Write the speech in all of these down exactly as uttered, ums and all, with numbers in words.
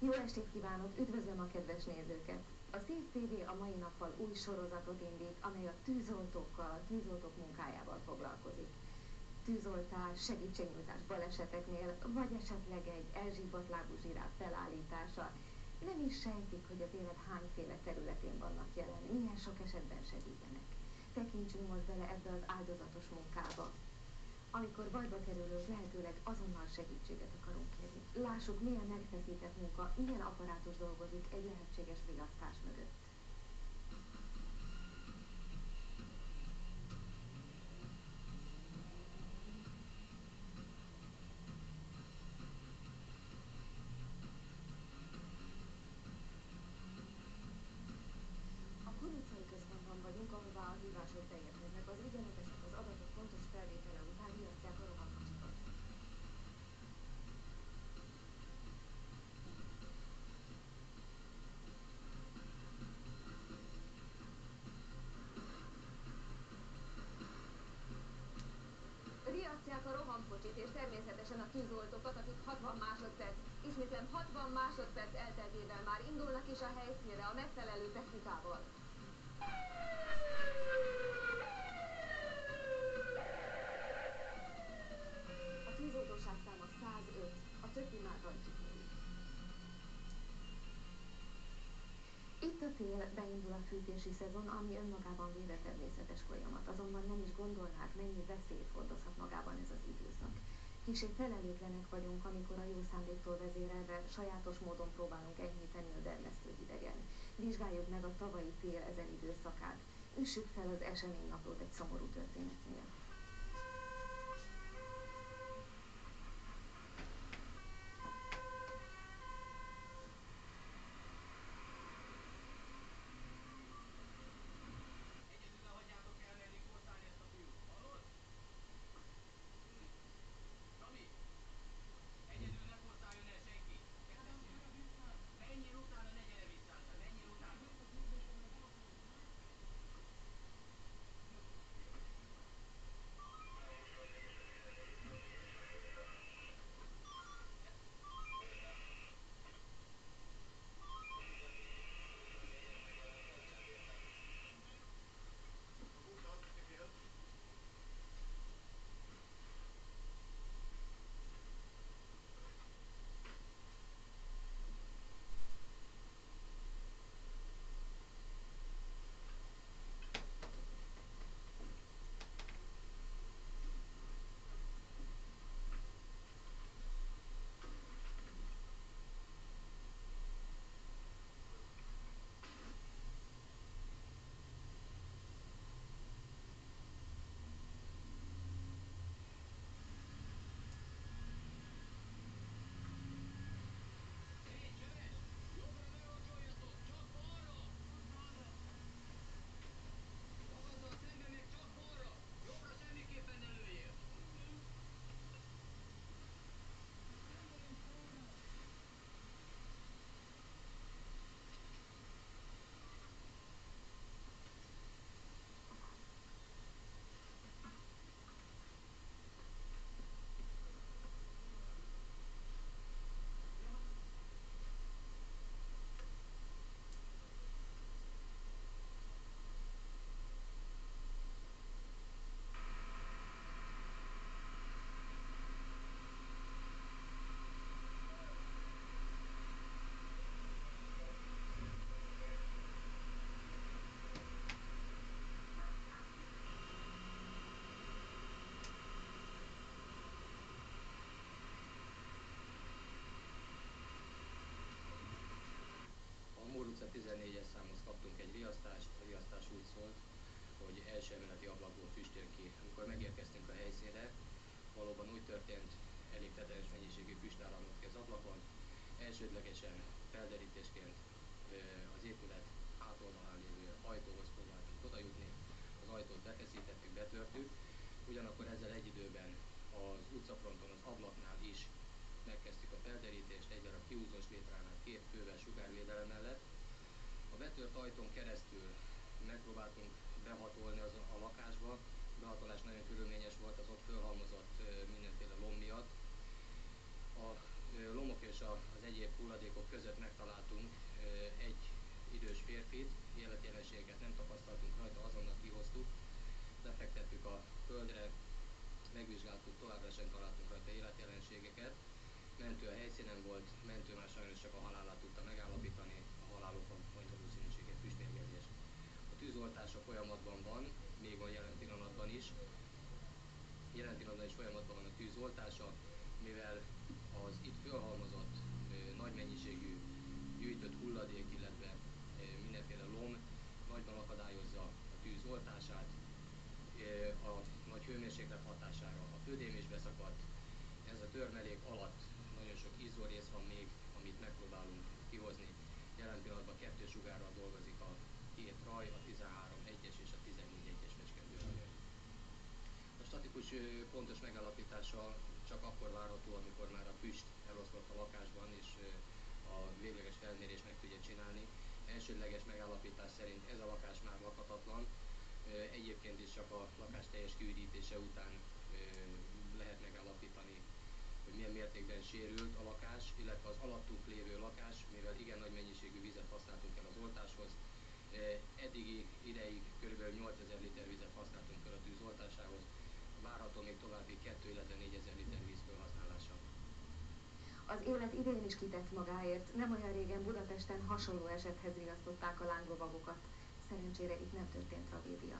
Jó estét kívánok, üdvözlöm a kedves nézőket! A Szív té vé a mai nappal új sorozatot indít, amely a tűzoltókkal, tűzoltók munkájával foglalkozik. Tűzoltás, segítségnyújtás baleseteknél, vagy esetleg egy elzsíbat lábú zsiráf felállítása. Nem is sejtik, hogy az élet hányféle területén vannak jelen, milyen sok esetben segítenek. Tekintsünk most bele ebbe az áldozatos munkába. Amikor bajba kerülünk, lehetőleg azonnal segítséget akarunk kérni. Lássuk, milyen megfeszített munka, milyen apparátus dolgozik egy lehetséges riasztás mögött. A kurucai központban vagyunk, ahová a hívások beérkeznek. Az ügyeletesek az adatok pontos felvétele után riasztják a rohamkocsikat. Riasztják a rohamkocsit és természetesen a tűzoltókat, akik hatvan másodperc, ismétlem hatvan másodperc elteltével már indulnak is a helyszínre a megfelelő technikával. A tűzoltóság száma százöt, a többi már rajtuk múlik. Itt a tél, beindul a fűtési szezon, ami önmagában véve természetes folyamat, azonban nem is gondolnák, mennyi veszélyt hordozhat magában ez az időszak. Kissé felelőtlenek vagyunk, amikor a jó szándéktól vezérelve sajátos módon próbálunk enyhíteni a dermesztő hidegen. Vizsgáljuk meg a tavalyi tél ezen időszakát. Üssük fel az eseménynaplót egy szomorú történetnél. A Mór utca tizennégyes számhoz kaptunk egy riasztást, a riasztás úgy szólt, hogy első emeleti ablakból füstöl ki. Amikor megérkeztünk a helyszínre, valóban úgy történt, elég tetemes mennyiségű füst áramlott ki az ablakon. Elsődlegesen felderítésként az épület hátoldalán lévő ajtóhoz próbáltunk oda jutni, az ajtót befeszítettük, betörtük, ugyanakkor ezzel egy időben az utcafronton az ablaknál is megkezdtük a felderítést, egy darab kihúzós létránál két fővel sugárvédelem mellett. A betört ajtón keresztül megpróbáltunk behatolni az a lakásba. A behatolás nagyon körülményes volt, az ott fölhalmozott mindenféle lom miatt. A lomok és és a, az egyéb hulladékok között megtaláltunk egy idős férfit, életjelenségeket nem tapasztaltunk rajta, azonnal kihoztuk, lefektettük a földre, megvizsgáltuk, továbbra sem találtunk rajta életjelenségeket. Mentő a helyszínen volt, mentő már sajnos csak a halálát tudta megállapítani, a halálokon nagy valószínűséget füstmérgezés. A tűzoltása folyamatban van, még a jelen pillanatban is. Jelen pillanatban is folyamatban van a tűzoltása, mivel az itt fölhalmozott nagy mennyiségű gyűjtött hulladék, illetve mindenféle lom nagyban akadályozza a tűzoltását, a nagy hőmérséklet hatására a födém is beszakadt. Ez a törmelék alatt nagyon sok izzórész van még, amit megpróbálunk kihozni. Jelen pillanatban kettős sugárral dolgozik a két raj, a tizenhárom egyes és a tizennégy egyes fecskendőrajai. A statikus pontos megállapítása csak akkor várható, amikor már a füst eloszlott a lakásban, és a végleges felmérés meg tudja csinálni. Elsődleges megállapítás szerint ez a lakás már lakhatatlan, egyébként is csak a lakás teljes kiürítése után lehet megállapítani, hogy milyen mértékben sérült a lakás, illetve az alattunk lévő lakás, mivel igen nagy mennyiségű vizet használtunk el az oltáshoz. Eddigi ideig kb. nyolcezer liter vizet használtunk fel a tűz oltásához, várható még további kettő, illetve négyezer liter víz felhasználása. Az élet idén is kitett magáért. Nem olyan régen Budapesten hasonló esethez riasztották a lánglovagokat. Szerencsére itt nem történt tragédia.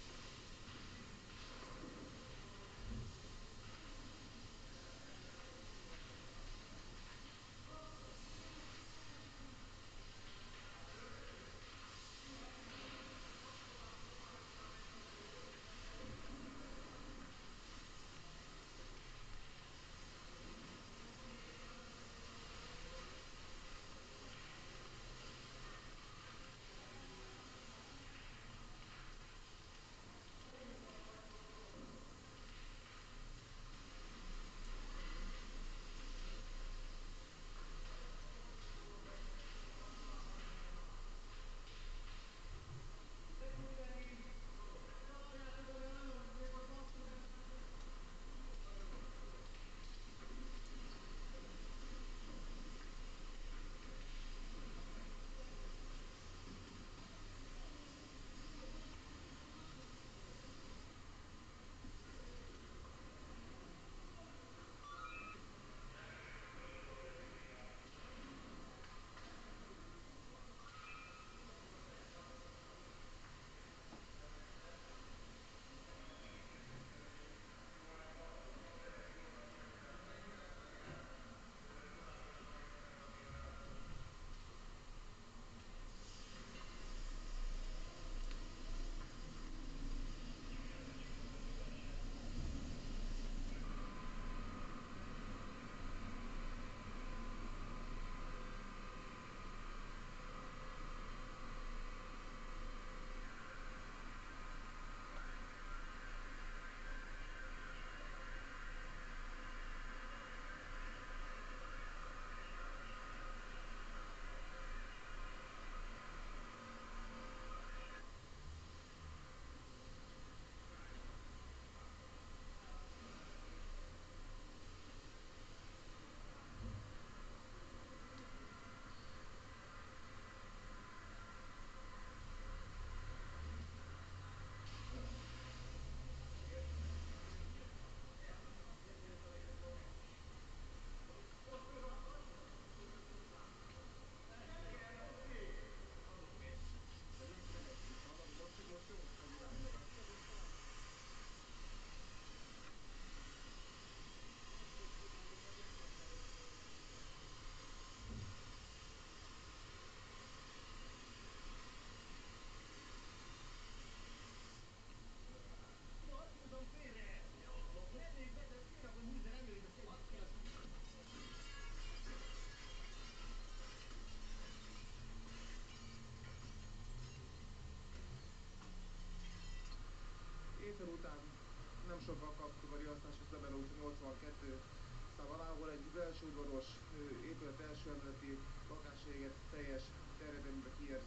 Éjfél után nem sokkal kaptuk a riasztást a Zabela utca nyolcvankettő szám alá, ahol egy belső udvaros épület első emeleti lakásséget teljes terjedelműbe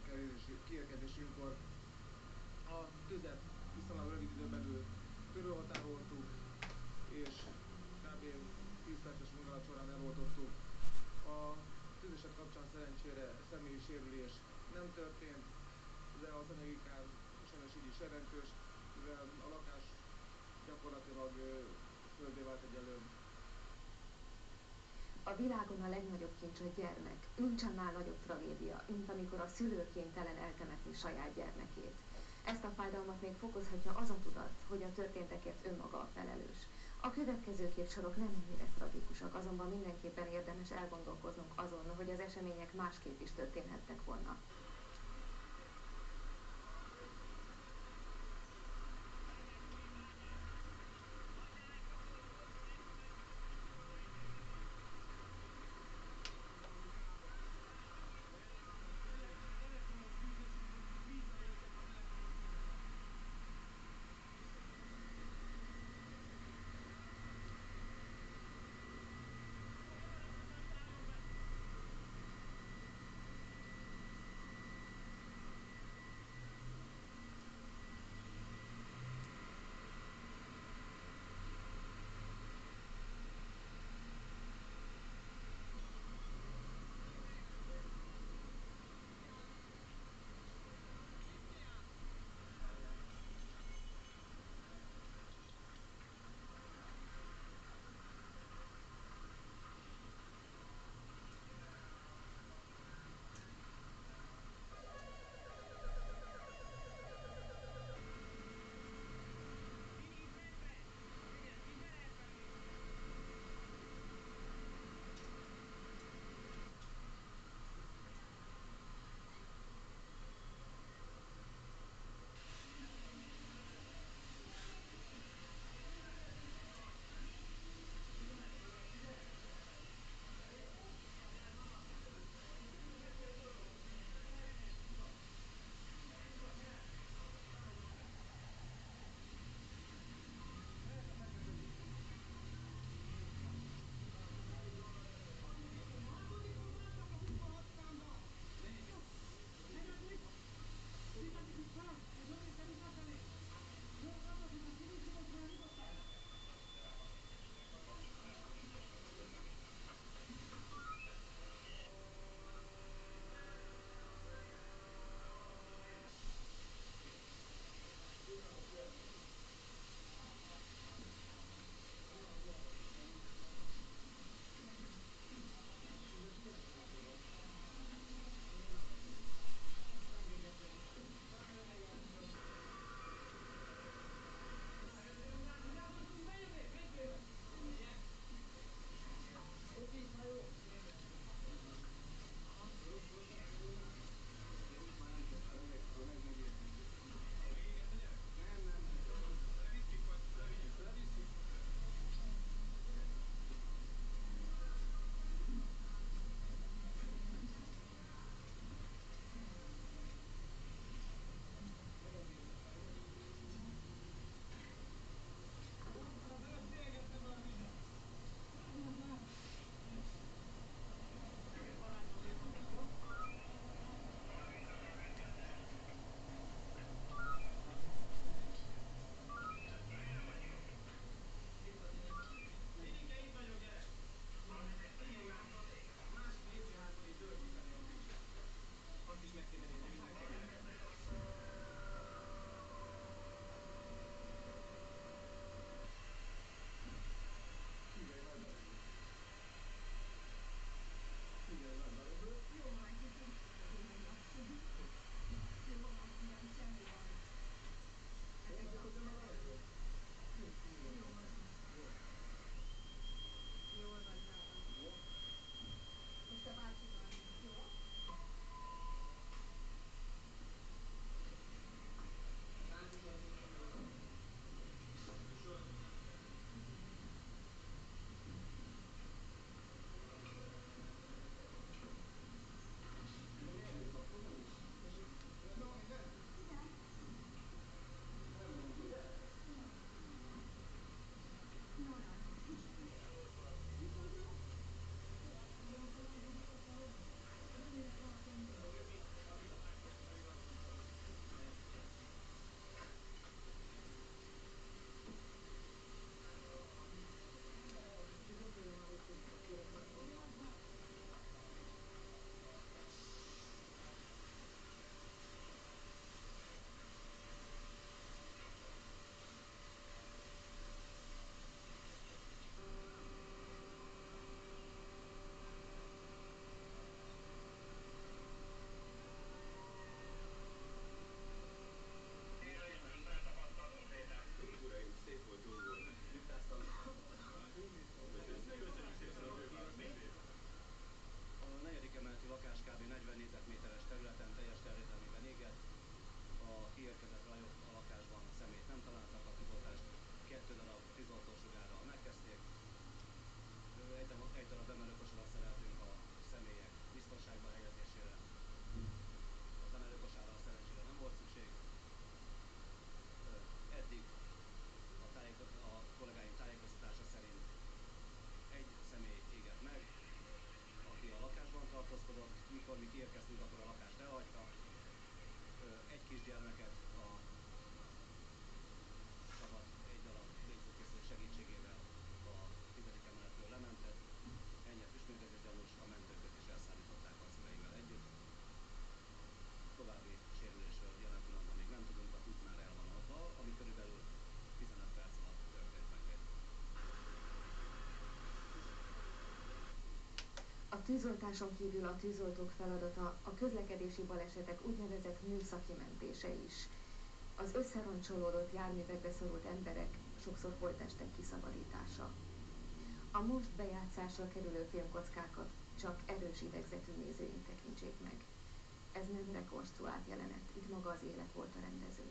kiérkezésünkkor a tüzet viszonylag rövid időn belül körülhatároltuk, és kb. tíz perces munkálat során eloltottuk A tűzeset kapcsán szerencsére személyi sérülés nem történt, de az anyagi kár sajnos így is jelentős, mivel a lakás gyakorlatilag ö, földé vált egyelőre. A világon a legnagyobb kincs a gyermek. Nincs annál nagyobb tragédia, mint amikor a szülő kénytelen eltemetni saját gyermekét. Ezt a fájdalmat még fokozhatja az a tudat, hogy a történtekért önmaga a felelős. A következő képsorok nem ennyire tragikusak, azonban mindenképpen érdemes elgondolkoznunk azon, hogy az események másképp is történhettek volna. A tűzoltáson kívül a tűzoltók feladata a közlekedési balesetek úgynevezett műszaki mentése is. Az összeroncsolódott járművekbe szorult emberek, sokszor holttestek kiszabadítása. A most bejátszásra kerülő filmkockákat csak erős idegzetű nézőink tekintsék meg. Ez nem rekonstruált jelenet, itt maga az élet volt a rendező.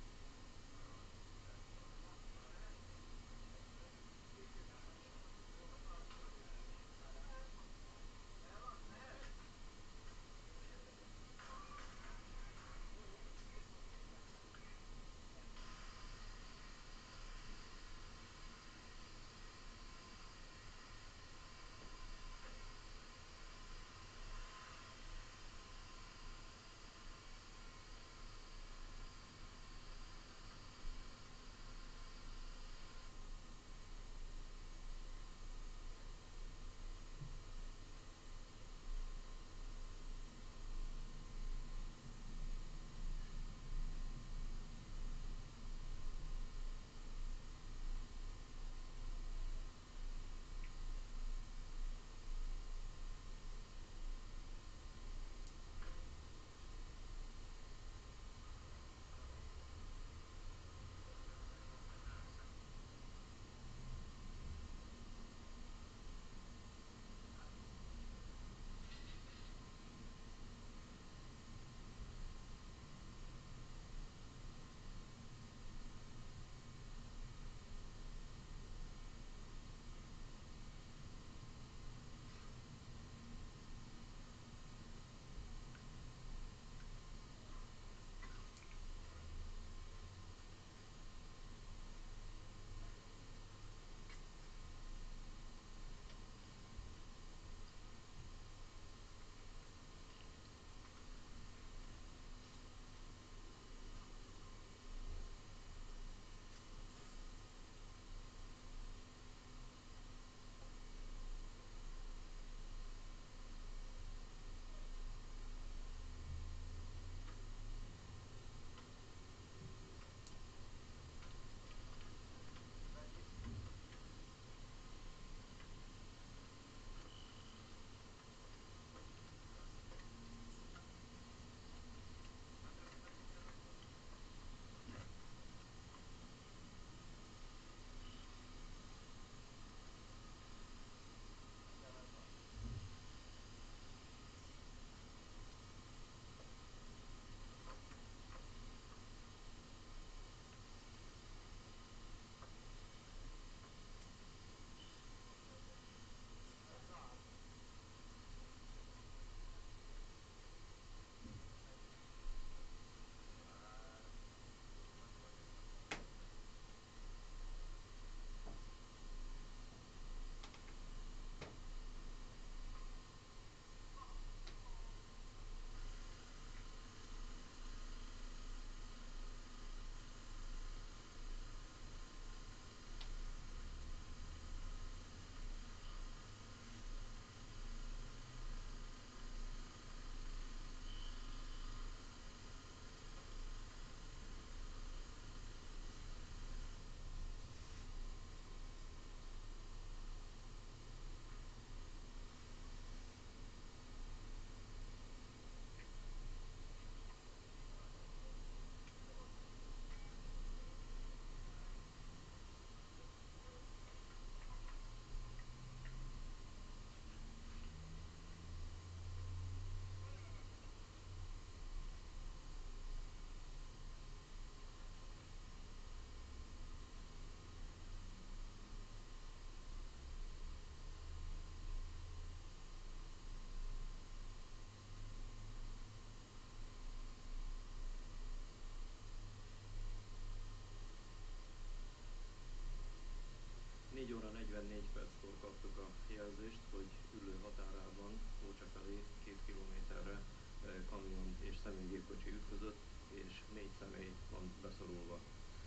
négy óra negyvennégy perckor kaptuk a jelzést, hogy Üllő határában, Ócsa felé két kilométerre kamion és személygépkocsi ütközött, és négy személy van beszorulva.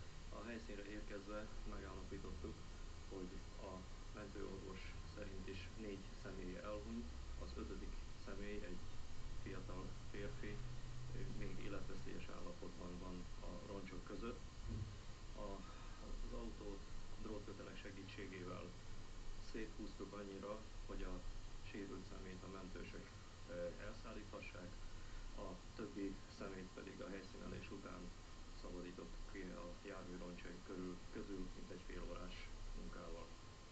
A helyszínre érkezve megállapítottuk, hogy a mentőorvos szerint is négy személye elhunyt, az ötödik személy, egy fiatal férfi, még életveszélyes állapotban van a roncsok között. A, az autót drótkötelek segítségével széthúztuk annyira, hogy a sérült személyt a mentősök elszállíthassák, a többi személyt pedig a helyszínelés után szabadítottuk ki a jármű roncsai körül, közül mintegy fél órás munkával.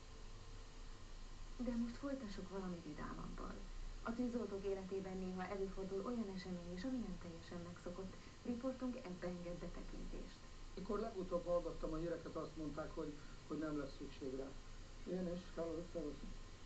De most folytassuk valami vidámabbal. A tűzoltók életében néha előfordul olyan esemény is, ami nem teljesen megszokott. Riportunk ebbe enged betekintést. Mikor legutóbb hallgattam a híreket, azt mondták, hogy, hogy nem lesz szükség rá. Én is, hello, szervusz.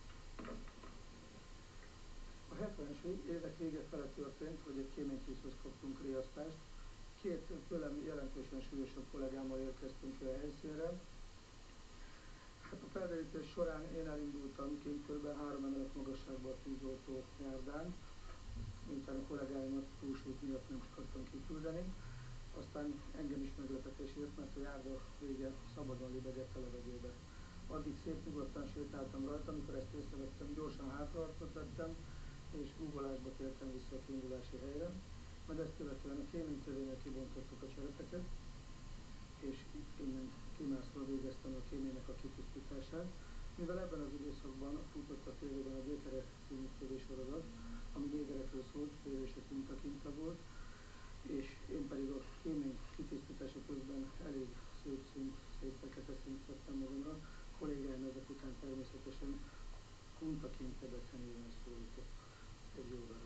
A hetvenes évek vége fele történt, hogy egy kéménytűzhöz kaptunk riasztást. Két tőlem jelentősen súlyosabb kollégámmal érkeztünk ki a helyszínre. Hát a felderítés során én elindultam kint kb. három emelet magasságban a tűzoltó járdán, miután a kollégáimat túlsúlyt miatt nem akartam kiküldeni. Aztán engem is meglepetés ért, mert a járda vége szabadon libegett a levegőbe. Addig szép nyugodtan sétáltam rajta, amikor ezt észrevettem, gyorsan hátraarcot vettem, és googolásba tértem vissza a kiindulási helyre. Majd ezt követően a kéménytövénél kibontottuk a cserepeket, és innen kimászva végeztem a kéménynek a kitisztítását. Mivel ebben az időszakban futott a tévében a Gyökerek című tévésorozat, ami négerekről szólt, és a kinta-kinta volt, és én pedig a kémény kitisztítása közben elég szép szint, szép fekete szint szedtem magamra. Kollégáim ezek után természetesen Kunta Kinte Bece néven szólított egy jó darab.